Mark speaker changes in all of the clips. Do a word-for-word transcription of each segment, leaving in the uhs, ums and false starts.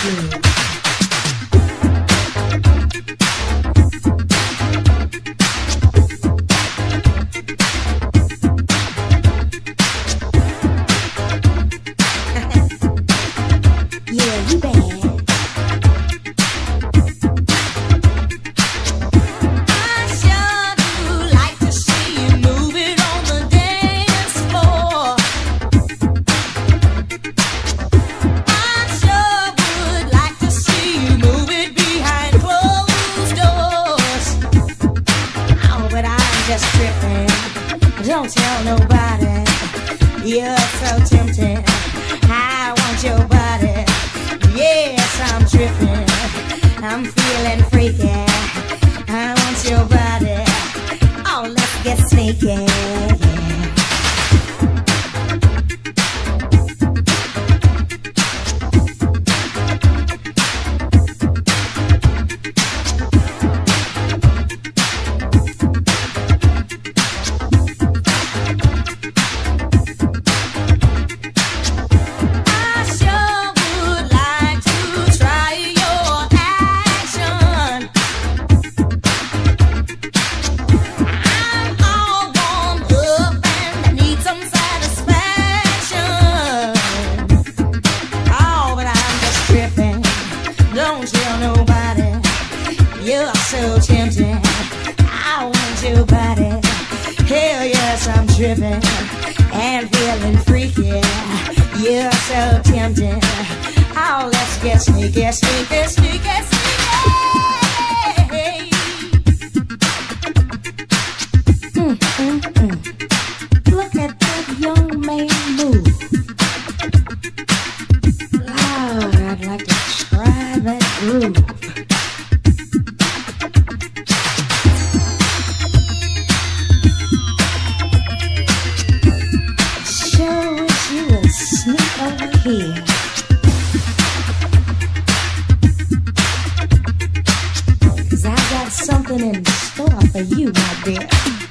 Speaker 1: blue. Yeah, you bad. Just tripping, don't tell nobody. You're so tempting, I want your body. Yes, I'm tripping, I'm feeling freaky. I want your body. Oh, let's get sneaky, yeah. Don't tell nobody, you're so tempting. I want your body. Hell yes, I'm tripping and feeling freaky. You're so tempting. Oh, let's get sneaky, sneaky, sneaky, sneaky. Mm, mm, mm. Look at that young man move. Lord, I'd like to try that groove. Sure wish you would sneak over here. Cause I got something in store for you, my dear.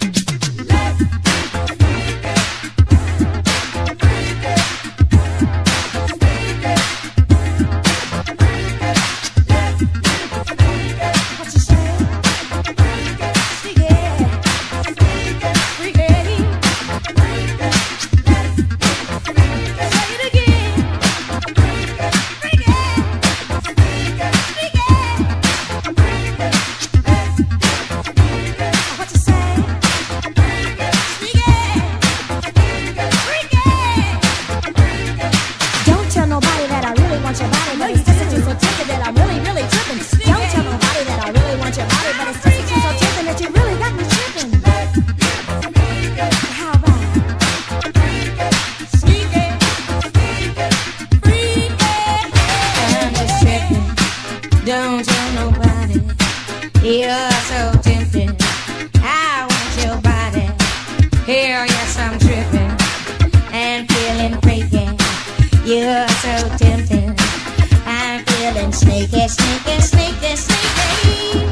Speaker 1: Your body, but it's just that you're so tempted that I'm really, really tripping. Don't tell nobody that I really want your body, but it's just that you're so tempted that you really got me tripping. How about sneaky, freaky? I'm just tripping. Don't tell nobody. You're so tempting. I want your body. Here, yes, I'm tripping and feeling freaky. You're so tempting. I'm feeling sneaky, sneaky, sneaky, sneaky.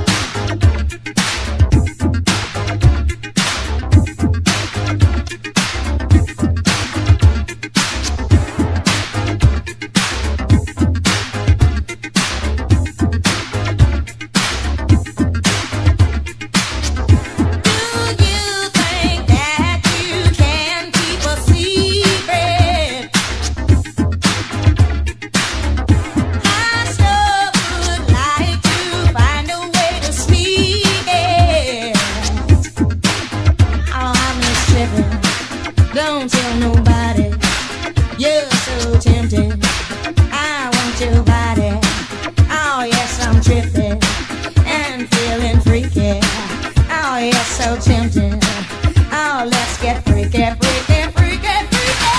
Speaker 1: Don't tell nobody, you're so tempting. I want your body. Oh yes, I'm tripping and feeling freaky. Oh yes, so tempting. Oh, let's get freaky, freaky, freaky, freaky.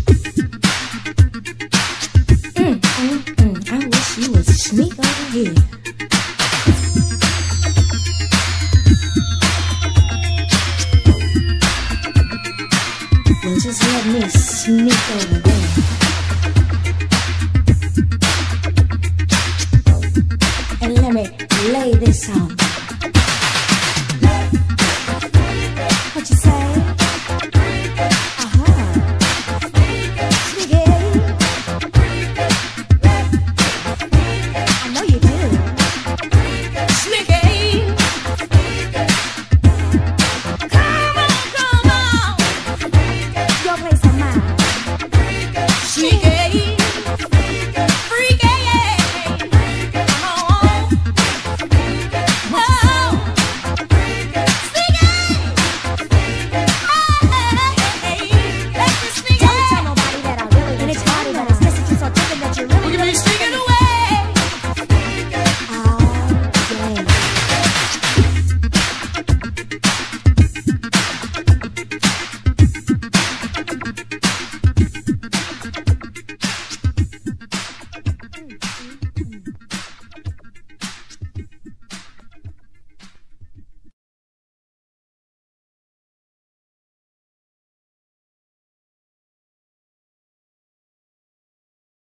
Speaker 1: Mm, mm, mm. I wish you would sneak over here.